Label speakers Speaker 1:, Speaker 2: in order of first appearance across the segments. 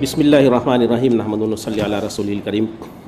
Speaker 1: بسم اللہ الرحمن الرحیم نحمدہ و صلی علی رسول الکریم.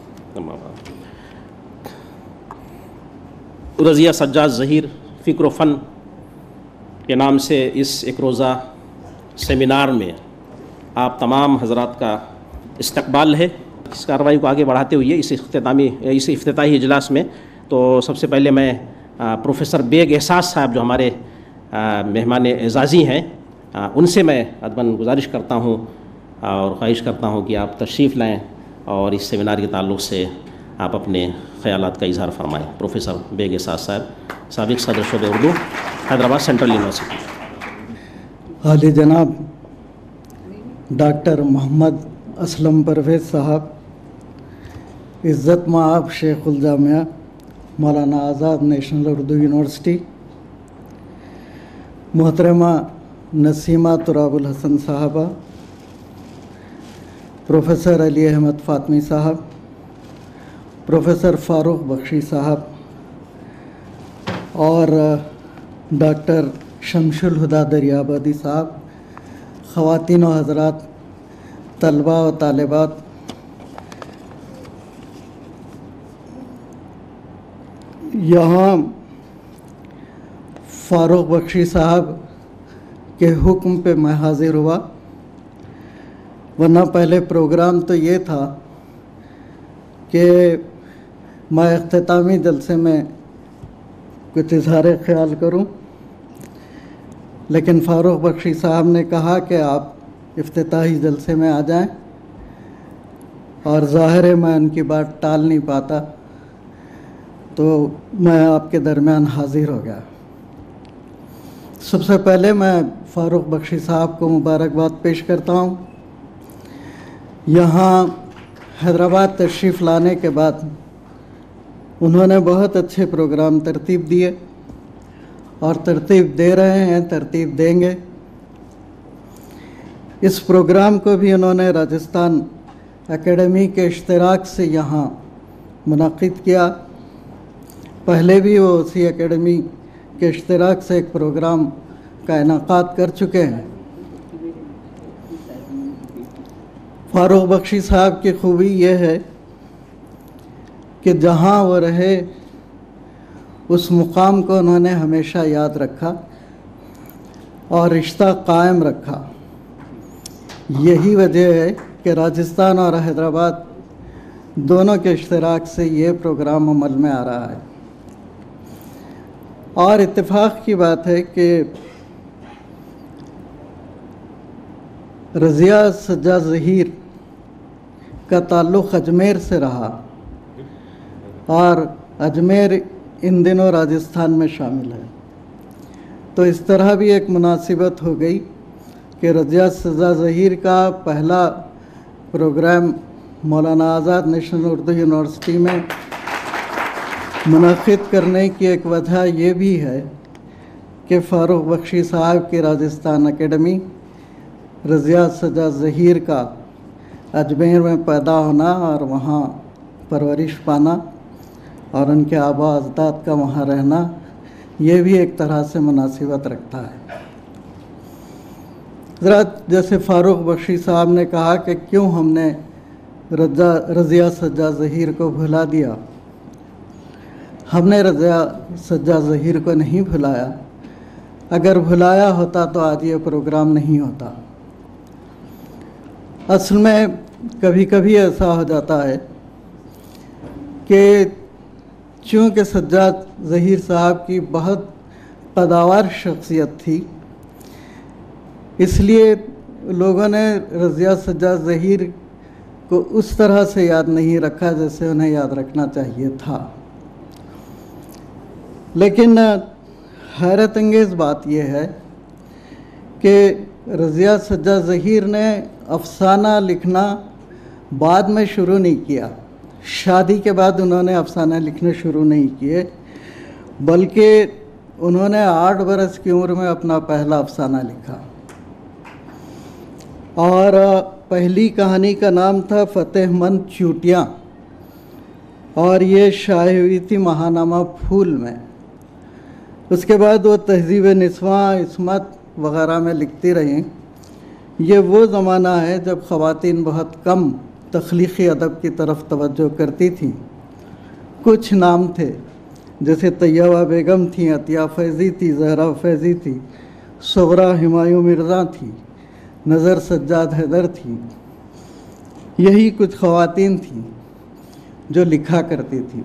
Speaker 1: رضیہ سجاد ظہیر فکر و فن کے نام سے اس ایک روزہ سیمینار میں آپ تمام حضرات کا استقبال ہے. اس کارروائی کو آگے بڑھاتے ہوئے اس افتتاحی اجلاس میں تو سب سے پہلے میں پروفیسر بیگ احساس صاحب جو ہمارے مہمان اعزازی ہیں ان سے میں ادباً گزارش کرتا ہوں اور خواہش کرتا ہوں کہ آپ تشریف لائیں اور اس سیمینار کے تعلق سے آپ اپنے خیالات کا اظہار فرمائیں. پروفیسر بیگ احساس صاحب، سابق صدر شعبہ اردو، حیدرآباد سینٹرل یونیورسٹی.
Speaker 2: عالی جناب ڈاکٹر محمد اسلم پرویز صاحب، عزت مآب شیخ الجامعہ مولانا آزاد نیشنل اردو یونیورسٹی، محترمہ نسیمہ تراب الحسن صاحبہ، پروفیسر علی احمد فاطمی صاحب، پروفیسر فاروق بخشی صاحب اور ڈاکٹر شمس الہدیٰ دریابادی صاحب، خواتین و حضرات، طلباء و طالبات، یہاں فاروق بخشی صاحب کے حکم پہ میں حاضر ہوا، ورنہ پہلے پروگرام تو یہ تھا کہ میں اختتامی جلسے میں کچھ اظہار خیال کروں، لیکن فاروق بخشی صاحب نے کہا کہ آپ افتتاحی جلسے میں آ جائیں، اور ظاہر ہے میں ان کی بات ٹال نہیں پاتا، تو میں آپ کے درمیان حاضر ہو گیا. سب سے پہلے میں فاروق بخشی صاحب کو مبارکباد پیش کرتا ہوں. یہاں حیدرآباد تشریف لانے کے بعد انہوں نے بہت اچھے پروگرام ترتیب دیے اور ترتیب دے رہے ہیں، ترتیب دیں گے. اس پروگرام کو بھی انہوں نے راجستھان اکیڈمی کے اشتراک سے یہاں منعقد کیا. پہلے بھی وہ اسی اکیڈمی کے اشتراک سے ایک پروگرام کا انعقاد کر چکے ہیں. فاروق بخشی صاحب کی خوبی یہ ہے کہ جہاں وہ رہے اس مقام کو انہوں نے ہمیشہ یاد رکھا اور رشتہ قائم رکھا. یہی وجہ ہے کہ راجستھان اور حیدرآباد دونوں کے اشتراک سے یہ پروگرام عمل میں آ رہا ہے. اور اتفاق کی بات ہے کہ رضیہ سجاد ظہیر کا تعلق اجمیر سے رہا اور اجمیر ان دنوں راجستھان میں شامل ہے، تو اس طرح بھی ایک مناسبت ہو گئی کہ رضیہ سجاد ظہیر کا پہلا programme Maulana Azad national Urdu university میں منعقد کرنے کی ایک وجہ یہ بھی ہے کہ فاروق بخشی صاحب کی راجستھان اکیڈمی، رضیہ سجاد ظہیر کا اجمیر میں پیدا ہونا اور وہاں پرورش پانا اور ان کے آباء و اجداد کا وہاں رہنا، یہ بھی ایک طرح سے مناسبت رکھتا ہے. ذرا جیسے فاروق بخشی صاحب نے کہا کہ کیوں ہم نے رضیہ سجاد ظہیر کو بھلا دیا. ہم نے رضیہ سجاد ظہیر کو نہیں بھلایا. اگر بھلایا ہوتا تو آج یہ پروگرام نہیں ہوتا. اصل میں کبھی کبھی ایسا ہو جاتا ہے کہ چونکہ سجاد ظہیر صاحب کی بہت قداور شخصیت تھی، اس لیے لوگوں نے رضیہ سجاد ظہیر کو اس طرح سے یاد نہیں رکھا جیسے انہیں یاد رکھنا چاہیے تھا. لیکن حیرت انگیز بات یہ ہے کہ رضیہ سجاد ظہیر نے افسانہ لکھنا بعد میں شروع نہیں کیا. شادی کے بعد انہوں نے افسانہ لکھنے شروع نہیں کیے، بلکہ انہوں نے 8 برس کی عمر میں اپنا پہلا افسانہ لکھا، اور پہلی کہانی کا نام تھا فتح مند چوٹیاں، اور یہ شائع ہوئی تھی ماہنامہ پھول میں. اس کے بعد وہ تہذیب نسواں، عصمت وغیرہ میں لکھتی رہیں. یہ وہ زمانہ ہے جب خواتین بہت کم تخلیقی ادب کی طرف توجہ کرتی تھیں۔ کچھ نام تھے جیسے طیبہ بیگم تھیں، عطیہ فیضی تھی، زہرا فیضی تھی، صغرا ہمایوں مرزا تھی، نظر سجاد حیدر تھی۔ یہی کچھ خواتین تھیں جو لکھا کرتی تھیں۔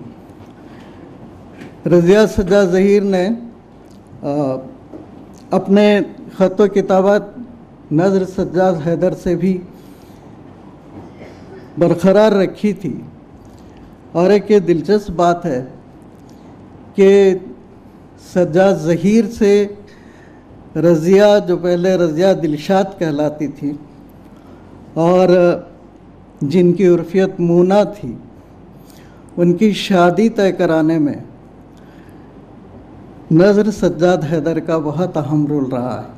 Speaker 2: رضیہ سجاد ظہیر نے اپنے خط و کتابت نظر سجاد حیدر سے بھی برقرار رکھی تھی۔ اور ایک یہ دلچسپ بات ہے کہ سجاد ظہیر سے رضیہ، جو پہلے رضیہ دلشاد کہلاتی تھی اور جن کی عرفیت مونا تھی، ان کی شادی طے کرانے میں نظر سجاد حیدر کا بہت اہم رول رہا ہے۔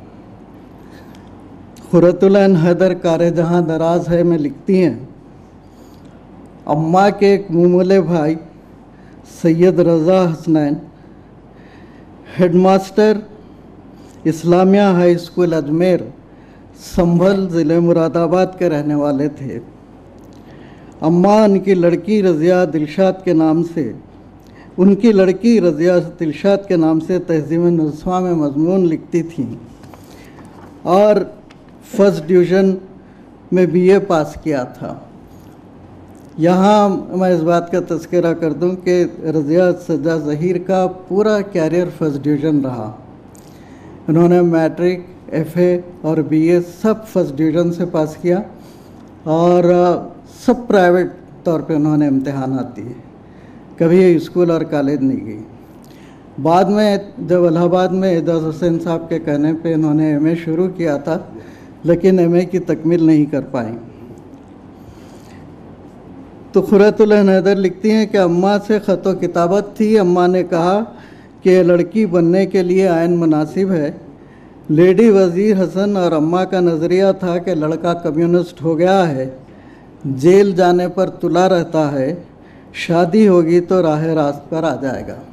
Speaker 2: قرۃ العین حیدر کار جہاں دراز ہے میں لکھتی ہیں، اماں کے ایک مومولے بھائی Syed Raza Hasnain head master Islamia high school Ajmer Sambhal ضلع مراد آباد کے رہنے والے تھے۔ اماں ان کی لڑکی رضیہ دلشاد کے نام سے تہذیب نسواں میں مضمون لکھتی تھیں اور فرسٹ ڈویژن میں بی اے پاس کیا تھا۔ یہاں میں اس بات کا تذکرہ کر دوں کہ رضیہ سجاد ظہیر کا پورا کیریئر فرسٹ ڈویژن رہا۔ انہوں نے میٹرک، ایف اے اور بی اے سب فرسٹ ڈویژن سے پاس کیا اور سب پرائیویٹ طور پہ انہوں نے امتحانات دیے، کبھی اسکول اور کالج نہیں گئی۔ بعد میں جب الہ آباد میں اعجاز حسین صاحب کے کہنے پہ انہوں نے ایم اے شروع کیا تھا، لیکن ایم اے کی تکمیل نہیں کر پائیں۔ تو قرۃ العین حیدر لکھتی ہیں کہ اماں سے خط و کتابت تھی۔ اماں نے کہا کہ یہ لڑکی بننے کے لیے عین مناسب ہے۔ لیڈی وزیر حسن اور اماں کا نظریہ تھا کہ لڑکا کمیونسٹ ہو گیا ہے، جیل جانے پر تلا رہتا ہے، شادی ہوگی تو راہ راست پر آ جائے گا۔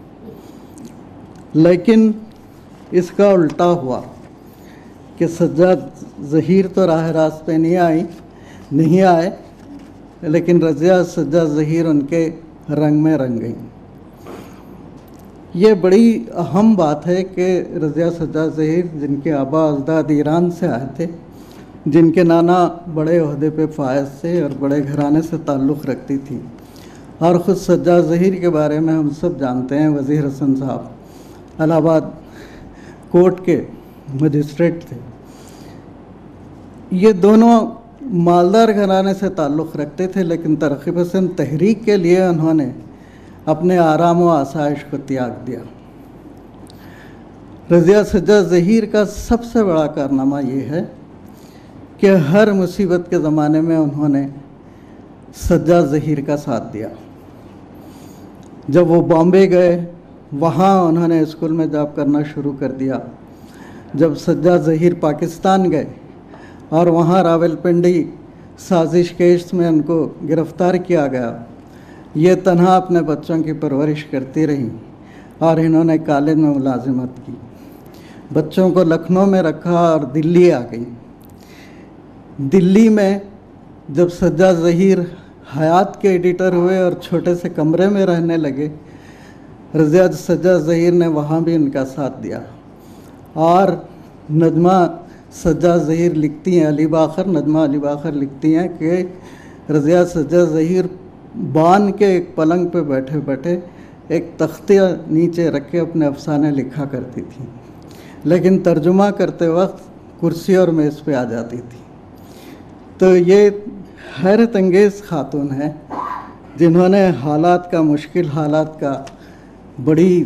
Speaker 2: لیکن اس کا الٹا ہوا کہ سجاد ظہیر تو راہ راست پہ نہیں آئے، لیکن رضیہ سجاد ظہیر ان کے رنگ میں رنگ گئی۔ یہ بڑی اہم بات ہے کہ رضیہ سجاد ظہیر، جن کے آبا اجداد ایران سے آئے تھے، جن کے نانا بڑے عہدے پہ فائز سے اور بڑے گھرانے سے تعلق رکھتی تھی، اور خود سجاد ظہیر کے بارے میں ہم سب جانتے ہیں، وزیر حسن صاحب الہ آباد کورٹ کے مجسٹریٹ تھے۔ یہ دونوں مالدار گھرانے سے تعلق رکھتے تھے، لیکن ترقی پسند تحریک کے لیے انہوں نے اپنے آرام و آسائش کو تیاگ دیا۔ رضیہ سجاد ظہیر کا سب سے بڑا کارنامہ یہ ہے کہ ہر مصیبت کے زمانے میں انہوں نے سجاد ظہیر کا ساتھ دیا۔ جب وہ بامبے گئے، وہاں انہوں نے اسکول میں جاب کرنا شروع کر دیا۔ جب سجاد ظہیر پاکستان گئے اور وہاں راولپنڈی سازش کیس میں ان کو گرفتار کیا گیا، یہ تنہا اپنے بچوں کی پرورش کرتی رہیں اور انہوں نے کالج میں ملازمت کی۔ بچوں کو لکھنؤ میں رکھا اور دلی آ گئی۔ دلی میں جب سجاد ظہیر حیات کے ایڈیٹر ہوئے اور چھوٹے سے کمرے میں رہنے لگے، رضیہ سجاد ظہیر نے وہاں بھی ان کا ساتھ دیا۔ اور نجمہ سجاد ظہیر لکھتی ہیں، نجمہ علی باخر لکھتی ہیں کہ رضیہ سجاد ظہیر بان کے ایک پلنگ پہ بیٹھے بیٹھے ایک تختہ نیچے رکھ کے اپنے افسانے لکھا کرتی تھیں، لیکن ترجمہ کرتے وقت کرسی اور میز پہ آ جاتی تھی۔ تو یہ حیرت انگیز خاتون ہے جنہوں نے مشکل حالات کا بڑی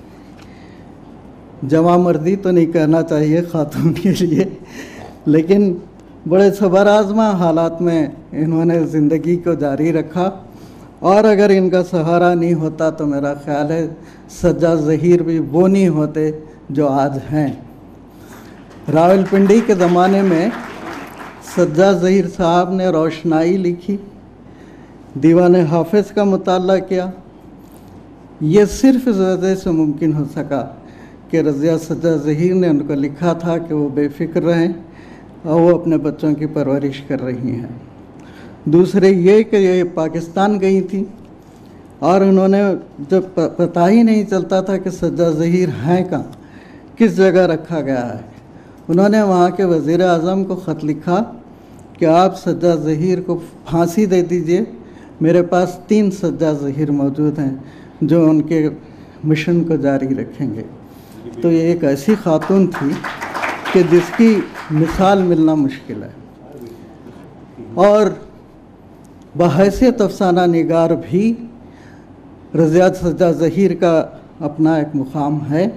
Speaker 2: جمع مردی تو نہیں کہنا چاہیے خاتون کے لیے، لیکن بڑے صبر آزما حالات میں انہوں نے زندگی کو جاری رکھا، اور اگر ان کا سہارا نہیں ہوتا تو میرا خیال ہے سجاد ظہیر بھی وہ نہیں ہوتے جو آج ہیں۔ راولپنڈی کے زمانے میں سجاد ظہیر صاحب نے روشنائی لکھی، دیوان حافظ کا مطالعہ کیا۔ یہ صرف اس وجہ سے ممکن ہو سکا کہ رضیہ سجاد ظہیر نے ان کو لکھا تھا کہ وہ بے فکر رہیں اور وہ اپنے بچوں کی پرورش کر رہی ہیں۔ دوسرے یہ کہ یہ پاکستان گئی تھیں اور انہوں نے جب پتہ ہی نہیں چلتا تھا کہ سجاد ظہیر ہیں کہاں، کس جگہ رکھا گیا ہے، انہوں نے وہاں کے وزیر اعظم کو خط لکھا کہ آپ سجاد ظہیر کو پھانسی دے دیجئے، میرے پاس 3 سجاد ظہیر موجود ہیں جو ان کے مشن کو جاری رکھیں گے۔ تو یہ ایک ایسی خاتون تھی کہ جس کی مثال ملنا مشکل ہے، اور بحیثیت افسانہ نگار بھی رضیہ سجاد ظہیر کا اپنا ایک مقام ہے،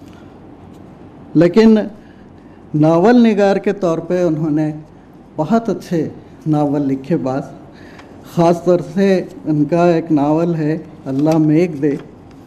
Speaker 2: لیکن ناول نگار کے طور پہ انہوں نے بہت اچھے ناول لکھے۔ بعض خاص طور سے ان کا ایک ناول ہے اللہ میک دے،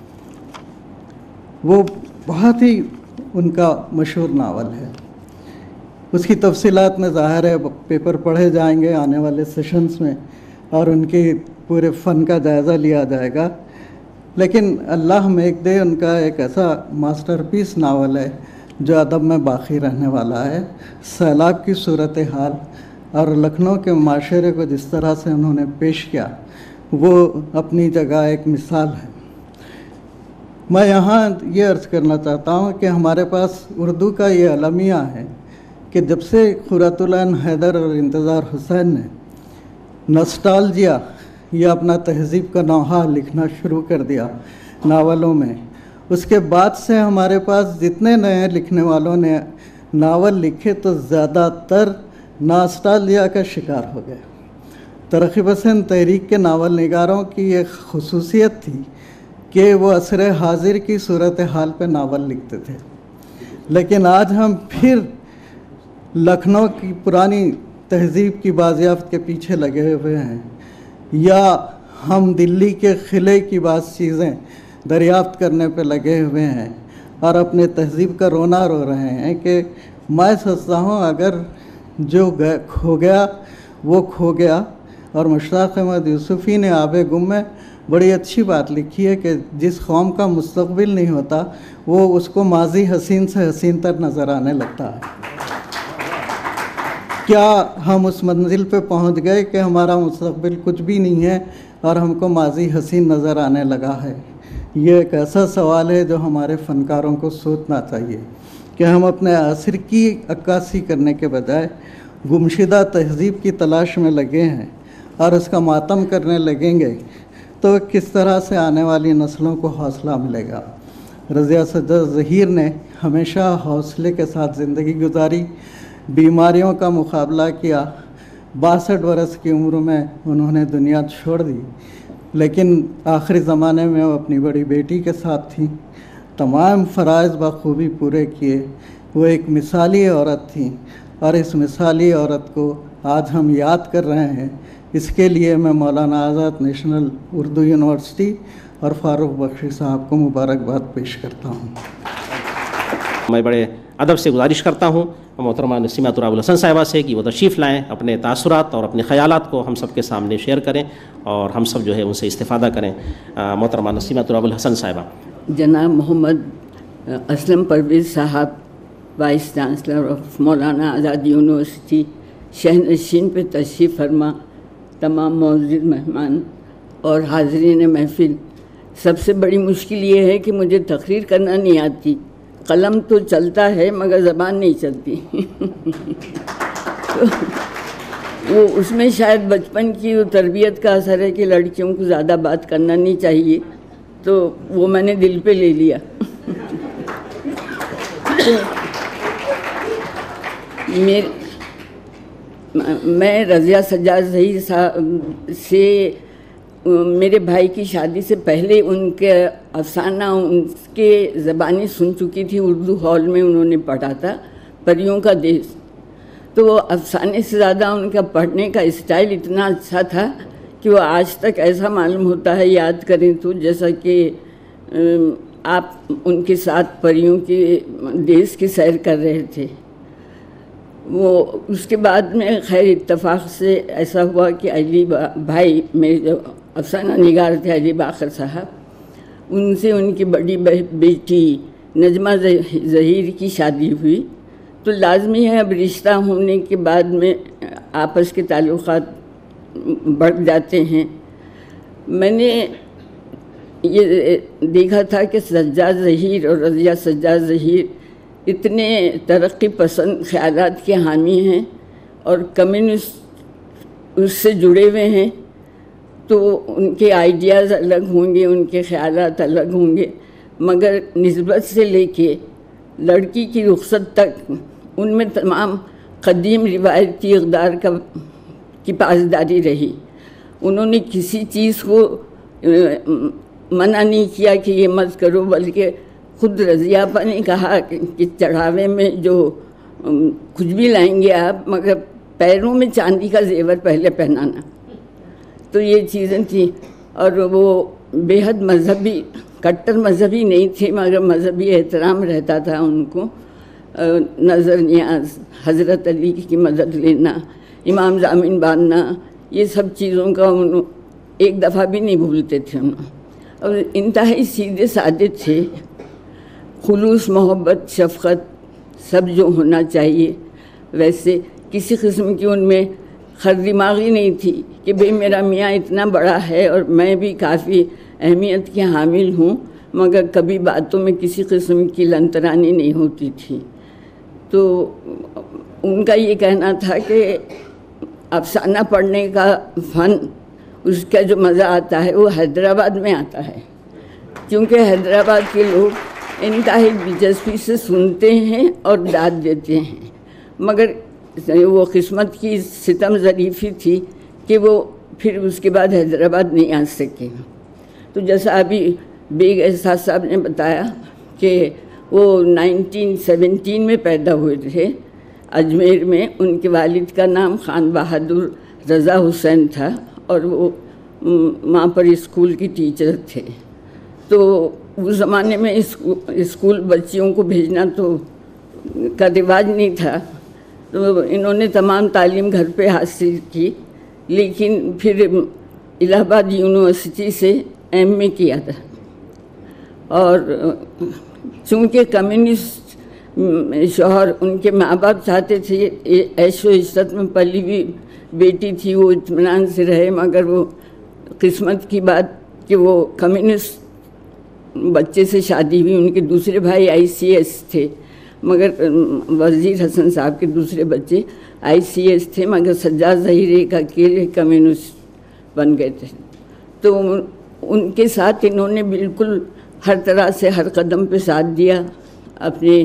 Speaker 2: وہ بہت ہی ان کا مشہور ناول ہے۔ اس کی تفصیلات میں ظاہر ہے پیپر پڑھے جائیں گے آنے والے سیشنز میں اور ان کے پورے فن کا جائزہ لیا جائے گا، لیکن اللہ میک دے ان کا ایک ایسا ماسٹر پیس ناول ہے جو ادب میں باقی رہنے والا ہے۔ سیلاب کی صورتحال اور لکھنؤ کے معاشرے کو جس طرح سے انہوں نے پیش کیا وہ اپنی جگہ ایک مثال ہے۔ میں یہاں یہ عرض کرنا چاہتا ہوں کہ ہمارے پاس اردو کا یہ المیہ ہے کہ جب سے قرۃ العین حیدر اور انتظار حسین نے نسٹالجیا یا اپنا تہذیب کا نوحہ لکھنا شروع کر دیا ناولوں میں، اس کے بعد سے ہمارے پاس جتنے نئے لکھنے والوں نے ناول لکھے تو زیادہ تر ناسٹالجیا کا شکار ہو گئے۔ ترقی پسند تحریک کے ناول نگاروں کی ایک خصوصیت تھی کہ وہ عصر حاضر کی صورتحال پہ ناول لکھتے تھے، لیکن آج ہم پھر لکھنؤ کی پرانی تہذیب کی بازیافت کے پیچھے لگے ہوئے ہیں، یا ہم دلی کے قلعے کی بعض چیزیں دریافت کرنے پہ لگے ہوئے ہیں اور اپنے تہذیب کا رونا رو رہے ہیں کہ میں سمجھتا ہوں اگر جو کھو گیا وہ کھو گیا۔ اور مشتاق احمد یوسفی نے آب گم میں بڑی اچھی بات لکھی ہے کہ جس قوم کا مستقبل نہیں ہوتا وہ اس کو ماضی حسین سے حسین تر نظر آنے لگتا ہے۔ کیا ہم اس منزل پہ پہنچ گئے کہ ہمارا مستقبل کچھ بھی نہیں ہے اور ہم کو ماضی حسین نظر آنے لگا ہے؟ یہ ایک ایسا سوال ہے جو ہمارے فنکاروں کو سوچنا چاہیے کہ ہم اپنے عصر کی عکاسی کرنے کے بجائے گمشدہ تہذیب کی تلاش میں لگے ہیں اور اس کا ماتم کرنے لگیں گے تو کس طرح سے آنے والی نسلوں کو حوصلہ ملے گا۔ رضیہ سجاد ظہیر نے ہمیشہ حوصلے کے ساتھ زندگی گزاری، بیماریوں کا مقابلہ کیا، 62 برس کی عمر میں انہوں نے دنیا چھوڑ دی، لیکن آخری زمانے میں وہ اپنی بڑی بیٹی کے ساتھ تھیں، تمام فرائض بخوبی پورے کیے۔ وہ ایک مثالی عورت تھیں اور اس مثالی عورت کو آج ہم یاد کر رہے ہیں۔ اس کے لیے میں مولانا آزاد نیشنل اردو یونیورسٹی اور فاروق بخشی صاحب کو مبارکباد پیش کرتا ہوں۔
Speaker 1: میں بڑے ادب سے گزارش کرتا ہوں محترمہ نسیمہ تراب الحسن صاحبہ سے کہ وہ تشریف لائیں، اپنے تاثرات اور اپنے خیالات کو ہم سب کے سامنے شیئر کریں اور ہم سب جو ہے ان سے استفادہ کریں۔ محترمہ نسیمہ تراب الحسن صاحبہ۔
Speaker 3: جناب محمد اسلم پرویز صاحب، vice chancellor of Maulana Azad university, شہنشین پہ تشریف فرما، تمام معزز مہمان اور حاضرین محفل، سب سے بڑی مشکل یہ ہے کہ مجھے تقریر کرنا نہیں آتی، قلم تو چلتا ہے مگر زبان نہیں چلتی۔ تو وہ اس میں شاید بچپن کی تربیت کا اثر ہے کہ لڑکیوں کو زیادہ بات کرنا نہیں چاہیے، تو وہ میں نے دل پہ لے لیا۔ میں رضیہ سجاد ظہیر صاحب سے میرے بھائی کی شادی سے پہلے ان کے افسانہ ان کے زبانی سن چکی تھی، اردو ہال میں انہوں نے پڑھا تھا، پریوں کا دیس۔ تو وہ افسانے سے زیادہ ان کا پڑھنے کا اسٹائل اتنا اچھا تھا کہ وہ آج تک ایسا معلوم ہوتا ہے یاد کریں تو جیسا کہ آپ ان کے ساتھ پریوں کے دیس کی سیر کر رہے تھے۔ وہ اس کے بعد میں خیر اتفاق سے ایسا ہوا کہ علی بھائی میرے جو افسانہ نگار تھے علی باقر صاحب، ان سے ان کی بڑی بیٹی نجمہ ظہیر کی شادی ہوئی، تو لازمی ہے اب رشتہ ہونے کے بعد میں آپس کے تعلقات بڑھ جاتے ہیں۔ میں نے یہ دیکھا تھا کہ سجاد ظہیر اور رضیہ سجاد ظہیر اتنے ترقی پسند خیالات کے حامی ہیں اور کمیونسٹ اس سے جڑے ہوئے ہیں، تو ان کے آئیڈیاز الگ ہوں گے، ان کے خیالات الگ ہوں گے، مگر نسبت سے لے کے لڑکی کی رخصت تک ان میں تمام قدیم روایتی اقدار کی پاسداری رہی۔ انہوں نے کسی چیز کو منع نہیں کیا کہ یہ مت کرو، بلکہ خود رضیہ آپا نے کہا کہ چڑھاوے میں جو کچھ بھی لائیں گے آپ، مگر پیروں میں چاندی کا زیور پہلے پہنانا۔ تو یہ چیزیں تھیں، اور وہ بے حد مذہبی، کٹر مذہبی نہیں تھے، مگر مذہبی احترام رہتا تھا ان کو۔ نظر نیاز، حضرت علی کی مدد لینا، امام ضامن باندھنا، یہ سب چیزوں کا ایک دفعہ بھی نہیں بھولتے تھے انہوں۔ اور انتہائی سیدھے سادے تھے، خلوص، محبت، شفقت سب جو ہونا چاہیے ویسے، کسی قسم کی ان میں خر دماغی نہیں تھی کہ بھئی میرا میاں اتنا بڑا ہے اور میں بھی کافی اہمیت کے حامل ہوں، مگر کبھی باتوں میں کسی قسم کی لنترانی نہیں ہوتی تھی۔ تو ان کا یہ کہنا تھا کہ افسانہ پڑھنے کا فن، اس کا جو مزہ آتا ہے وہ حیدرآباد میں آتا ہے، کیونکہ حیدرآباد کے لوگ انتہائی دلچسپی سے سنتے ہیں اور داد دیتے ہیں، مگر وہ قسمت کی ستم ظریفی تھی کہ وہ پھر اس کے بعد حیدرآباد نہیں آ سکے۔ تو جیسا ابھی بیگ احساس صاحب نے بتایا کہ وہ 1917 میں پیدا ہوئے تھے اجمیر میں۔ ان کے والد کا نام خان بہادر رضا حسین تھا اور وہ وہاں پر اسکول کی ٹیچر تھے۔ تو اس زمانے میں اسکول بچیوں کو بھیجنا تو کا رواج نہیں تھا، تو انہوں نے تمام تعلیم گھر پہ حاصل کی، لیکن پھر الہ آباد یونیورسٹی سے MA کیا تھا۔ اور چونکہ کمیونسٹ شوہر، ان کے ماں باپ چاہتے تھے، عیش و عشرت میں پلی ہوئی بیٹی تھی، وہ اطمینان سے رہے، مگر وہ قسمت کی بات کہ وہ کمیونسٹ بچے سے شادی ہوئی۔ ان کے دوسرے بھائی ICS تھے، مگر وزیر حسن صاحب کے دوسرے بچے ICS تھے، مگر سجاد ظہیر ایک اکیلے کمیونسٹ بن گئے تھے۔ تو ان کے ساتھ انہوں نے بالکل ہر طرح سے ہر قدم پہ ساتھ دیا، اپنے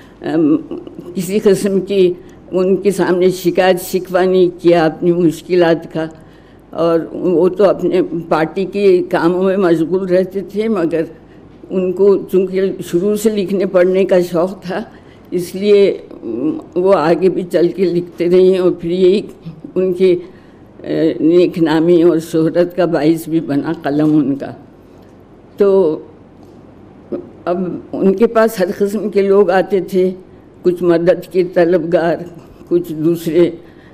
Speaker 3: کسی قسم کی ان کے سامنے شکایت شکوہ نہیں کیا اپنی مشکلات کا، اور وہ تو اپنے پارٹی کے کاموں میں مشغول رہتے تھے، مگر ان کو چونکہ شروع سے لکھنے پڑھنے کا شوق تھا، اس لیے وہ آگے بھی چل کے لکھتے رہے، اور پھر یہی ان کی نیک نامی اور شہرت کا باعث بھی بنا قلم ان کا۔ تو اب ان کے پاس ہر قسم کے لوگ آتے تھے، کچھ مدد کے طلبگار، کچھ دوسرے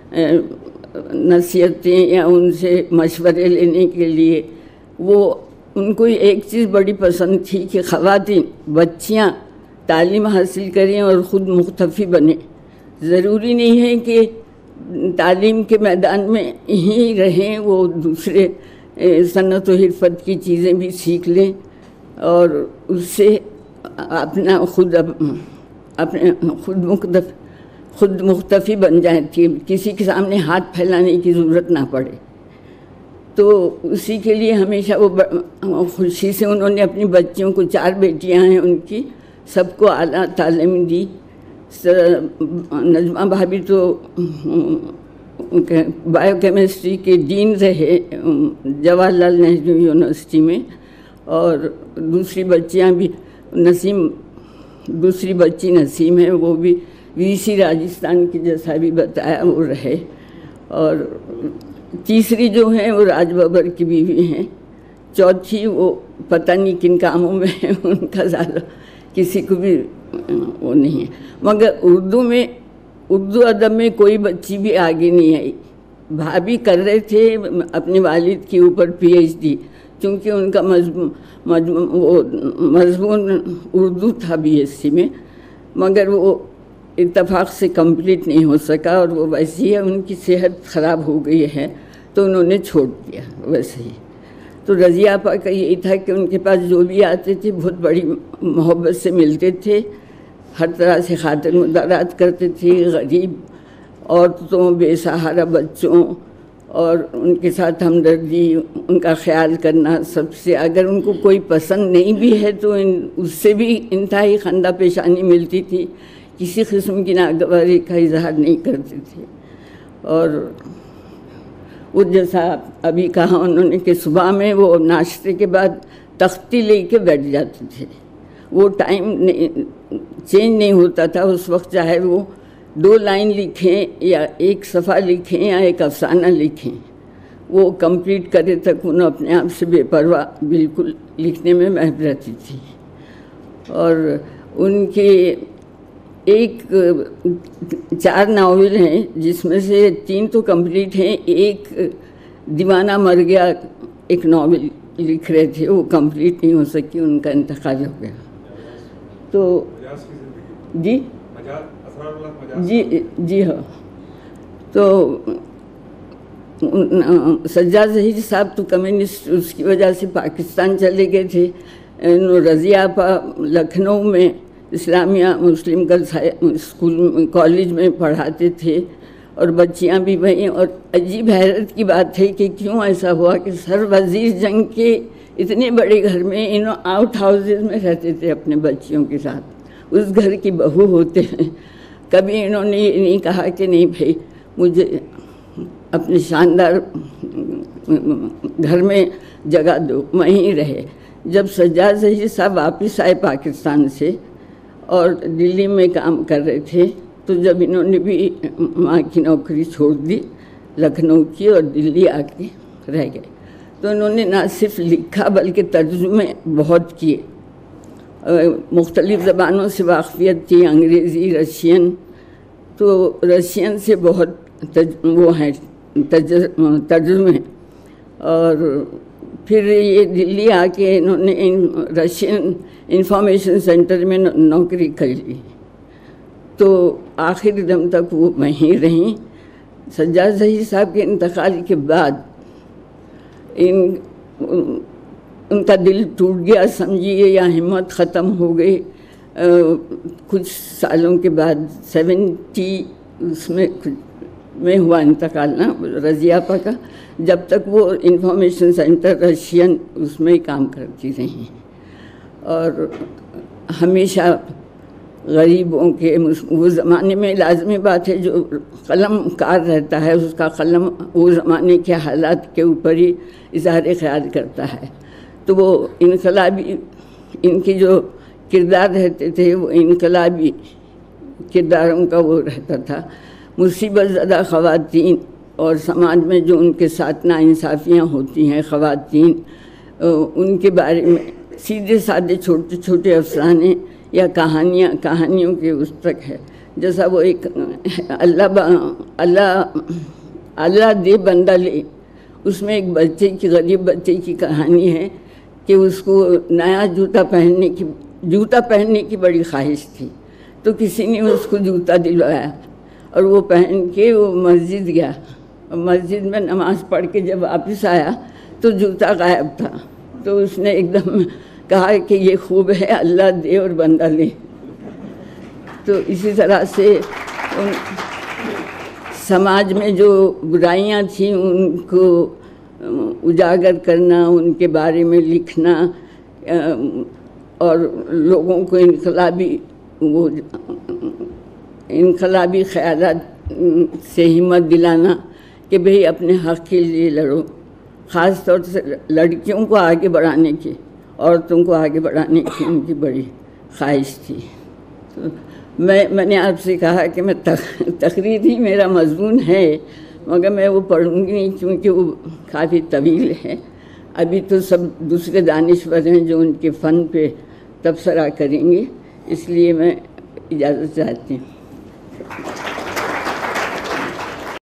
Speaker 3: نصیحتیں یا ان سے مشورے لینے کے لیے۔ وہ ان کو ایک چیز بڑی پسند تھی کہ خواتین، بچیاں تعلیم حاصل کریں اور خود مختفی بنیں۔ ضروری نہیں ہے کہ تعلیم کے میدان میں ہی رہیں، وہ دوسرے صنعت و حرفت کی چیزیں بھی سیکھ لیں اور اس سے اپنا خود مختفی بن جائیں، کسی کے سامنے ہاتھ پھیلانے کی ضرورت نہ پڑے۔ تو اسی کے لیے ہمیشہ وہ خوشی سے انہوں نے اپنی بچیوں کو، 4 بیٹیاں ہیں ان کی، سب کو اعلیٰ تعلیم دی۔ نجمہ بھابھی تو بایو کیمسٹری کے ڈین رہے جواہر لال نہرو یونیورسٹی میں، اور دوسری بچیاں بھی، دوسری بچی نسیم ہے، وہ بھی VC راجستھان کی، جیسا بھی بتایا وہ رہے، اور تیسری جو ہیں وہ راج ببر کی بیوی ہیں، چوتھی وہ پتہ نہیں کن کاموں میں ہے، ان کا زیادہ کسی کو بھی وہ نہیں ہے۔ مگر اردو ادب میں کوئی بچی بھی آگے نہیں آئی۔ بھابھی کر رہے تھے اپنے والد کے اوپر PhD، چونکہ ان کا مضمون اردو تھا BSc میں، مگر وہ اتفاق سے کمپلیٹ نہیں ہو سکا اور وہ ویسے ہی ان کی صحت خراب ہو گئی ہے تو انہوں نے چھوڑ دیا ویسے ہی۔ تو رضیہ آپا کا یہی تھا کہ ان کے پاس جو بھی آتے تھے بہت بڑی محبت سے ملتے تھے، ہر طرح سے خاطر مدارات کرتے تھے، غریب عورتوں، بے سہارا بچوں، اور ان کے ساتھ ہمدردی، ان کا خیال کرنا سب سے۔ اگر ان کو کوئی پسند نہیں بھی ہے تو اس سے بھی انتہائی خندہ پیشانی ملتی تھی، کسی قسم کی ناگواری کا اظہار نہیں کرتے تھے۔ اور وہ جیسا ابھی کہا انہوں نے کہ صبح میں وہ ناشتے کے بعد تختی لے کے بیٹھ جاتے تھے، وہ ٹائم چینج نہیں ہوتا تھا اس وقت، چاہے وہ 2 لائن لکھیں یا 1 صفحہ لکھیں یا ایک افسانہ لکھیں، وہ کمپلیٹ کرے تک انہوں اپنے آپ سے بے پرواہ بالکل لکھنے میں محب رہتی تھی۔ اور ان کے 4 ناول ہیں جس میں سے 3 تو کمپلیٹ ہیں، ایک دیوانہ مر گیا ایک ناول لکھ رہے تھے، وہ کمپلیٹ نہیں ہو سکی، ان کا انتقال ہو گیا۔ تو جی ہاں، تو سجاد ظہیر صاحب تو کمیونسٹ، اس کی وجہ سے پاکستان چلے گئے تھے۔ رضیہ آپا لکھنؤ میں اسلامیہ مسلم گرلس اسکول کالج میں پڑھاتے تھے اور بچیاں بھی وہیں۔ اور عجیب حیرت کی بات ہے کہ کیوں ایسا ہوا کہ سر وزیر جنگ کے اتنے بڑے گھر میں انہوں آؤٹ ہاؤسز میں رہتے تھے اپنے بچیوں کے ساتھ، اس گھر کی بہو ہوتے ہیں۔ کبھی انہوں نے یہ نہیں کہا کہ نہیں بھائی مجھے اپنے شاندار گھر میں جگہ دو، وہیں رہے۔ جب سجاد ظہیر صاحب واپس آئے پاکستان سے اور دلی میں کام کر رہے تھے، تو جب انہوں نے بھی وہاں کی نوکری چھوڑ دی لکھنؤ کی اور دلی آ کے رہ گئے، تو انہوں نے نہ صرف لکھا بلکہ ترجمے بہت کیے، مختلف زبانوں سے واقفیت تھی، انگریزی، رشین۔ تو رشین سے بہت وہ ہیں ترجمے، اور پھر یہ دلی آ کے انہوں نے رشین انفارمیشن سینٹر میں نوکری کر لی، تو آخر دم تک وہ وہیں رہیں۔ سجاد ظہیر صاحب کے انتقال کے بعد ان کا دل ٹوٹ گیا سمجھیے، یا ہمت ختم ہو گئی۔ کچھ سالوں کے بعد 70 اس میں ہوا انتقال نا رضیہ آپا کا، جب تک وہ انفارمیشن سینٹر رشین اس میں کام کرتی رہیں، اور ہمیشہ غریبوں کے وہ زمانے میں لازمی بات ہے جو قلم کار رہتا ہے اس کا قلم وہ زمانے کے حالات کے اوپر ہی اظہار خیال کرتا ہے، تو وہ انقلابی ان کی جو کردار رہتے تھے وہ انقلابی کرداروں کا وہ رہتا تھا۔ مصیبت زدہ خواتین اور سماج میں جو ان کے ساتھ ناانصافیاں ہوتی ہیں خواتین، ان کے بارے میں سیدھے سادے چھوٹے چھوٹے افسانے یا کہانیوں کے اس تک ہے، جیسا وہ ایک اللہ دے بندہ لے، اس میں ایک بچے کی غریب بچے کی کہانی ہے کہ اس کو نیا جوتا پہننے کی بڑی خواہش تھی، تو کسی نے اس کو جوتا دلوایا اور وہ پہن کے وہ مسجد گیا، اور مسجد میں نماز پڑھ کے جب واپس آیا تو جوتا غائب تھا، تو اس نے ایک دم کہا کہ یہ خوب ہے اللہ دے اور بندہ لے۔ تو اسی طرح سے سماج میں جو برائیاں تھیں ان کو اجاگر کرنا، ان کے بارے میں لکھنا، اور لوگوں کو انقلابی خیالات سے ہمت دلانا کہ بھئی اپنے حق کے لیے لڑو، خاص طور سے لڑکیوں کو آگے بڑھانے کی، عورتوں کو آگے بڑھانے کی ان کی بڑی خواہش تھی۔ تو میں نے آپ سے کہا کہ میں تقریر ہی میرا مضمون ہے، مگر میں وہ پڑھوں گی نہیں کیونکہ وہ کافی طویل ہے۔ ابھی تو سب دوسرے دانشور ہیں جو ان کے فن پہ تبصرہ کریں گے، اس لیے میں اجازت چاہتی ہوں۔